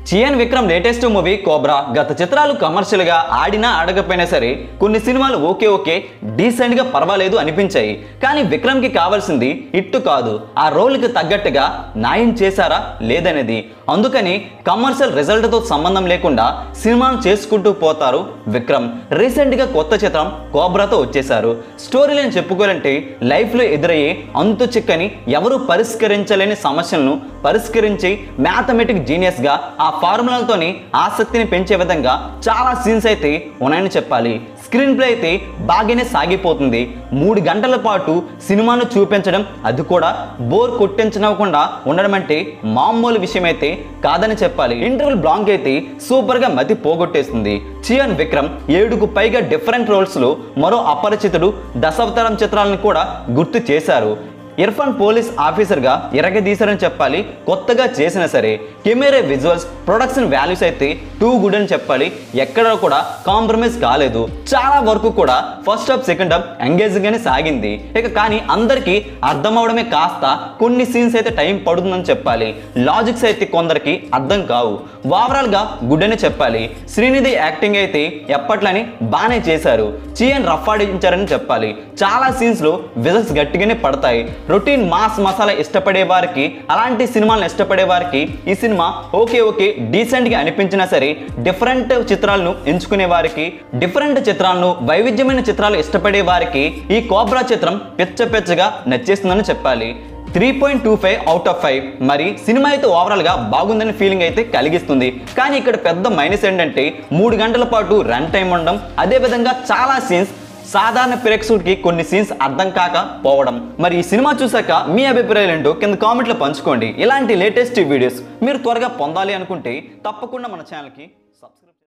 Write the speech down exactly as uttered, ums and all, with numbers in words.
Chiyaan Vikram latest movie Cobra గత చిత్రాలు commercial గా ఆడినా ఆడకపోయినా సరే కొన్ని సినిమాలు ఓకే ఓకే డీసెంట్ గా పర్వాలేదు అనిపించాయి. కానీ విక్రమ్ కి కావాల్సింది హిట్ కాదు, ఆ రోల్ కి తగ్గట్టుగా న్యాయం చేశారా లేదనేది. అందుకని కమర్షియల్ రిజల్ట్ తో సంబంధం లేకుండా సినిమాను చేసుకుంటూ పోతారు విక్రమ్. రీసెంట్ గా కొత్త చిత్రం కోబ్రాతో వచ్చేశారు. స్టోరీ లైన్ చెప్పుకోవాలంటే లైఫ్ లో ఎదురయ్యే అంతు చిక్కని ఎవరు పరిష్కరించలేని సమస్యలను పరిష్కరించి మ్యాథమెటిక్ జీనియస్ గా ఆ ఫార్ములాలతోని ఆసక్తిని పెంచే విధంగా చాలా సీన్స్ అయితే ఉన్నాయని చెప్పాలి. స్క్రీన్ ప్లే అయితే బాగానే సాగిపోతుంది. మూడు గంటల పాటు సినిమాను చూపించడం, అది కూడా బోర్ కొట్టించనివ్వకుండా ఉండడం అంటే మామూలు విషయం అయితే కాదని చెప్పాలి. ఇంటర్వెల్ బ్లాంక్ అయితే సూపర్ గా మతి పోగొట్టేస్తుంది. చియాన్ విక్రమ్ ఏడుకు పైగా డిఫరెంట్ రోల్స్ లో మరో అపరిచితుడు దశావతారం చిత్రాలను కూడా గుర్తు చేశారు. ఇర్ఫాన్ పోలీస్ ఆఫీసర్ గా ఎరగదీశారని చెప్పాలి. కొత్తగా చేసినా సరే కెమెరా విజువల్స్ ప్రొడక్షన్ వాల్యూస్ అయితే టూ గుడ్ అని చెప్పాలి. ఎక్కడ కూడా కాంప్రమైజ్ కాలేదు. చాలా వరకు కూడా first half second half engaging గానే సాగింది. ఇక కానీ అందరికీ అర్థం అవడమే కాస్త కొన్ని సీన్స్ అయితే టైం పడుతుందని చెప్పాలి. లాజిక్స్ అయితే కొందరికి అర్థం కావు. ఓవరాల్ గా గుడ్ అని చెప్పాలి. శ్రీనిధి యాక్టింగ్ అయితే ఎప్పట్లని బాగానే చేశారు. చియాన్ రఫ్ ఆడించారని చెప్పాలి. చాలా సీన్స్ లో విజల్స్ గట్టిగానే పడతాయి. రొటీన్ మాస్ మసాలా ఇష్టపడే వారికి, అలాంటి సినిమాలను ఇష్టపడే వారికి ఈ సినిమా ఓకే ఓకే డీసెంట్ గా అనిపించినా సరే డిఫరెంట్ చిత్రాలను ఎంచుకునే వారికి, డిఫరెంట్ చిత్రాలను వైవిధ్యమైన చిత్రాలు ఇష్టపడే వారికి ఈ కోబ్రా చిత్రం పెచ్చ పెచ్చగా నచ్చేస్తుందని చెప్పాలి. Three point two five out of five. మరి సినిమా అయితే ఓవరాల్ గా బాగుందని ఫీలింగ్ అయితే కలిగిస్తుంది. కానీ ఇక్కడ పెద్ద మైనస్ ఏంటంటే మూడు గంటల పాటు రన్ టైం ఉండడం, అదేవిధంగా చాలా సీన్స్ సాధారణ ప్రేక్షకుడికి కొన్ని సీన్స్ అర్థం కాక పోవడం. మరి ఈ సినిమా చూసాక మీ అభిప్రాయాలు ఏంటో కింద కామెంట్లో పంచుకోండి. ఇలాంటి లేటెస్ట్ వీడియోస్ మీరు త్వరగా పొందాలి అనుకుంటే తప్పకుండా మన ఛానల్కి సబ్స్క్రైబ్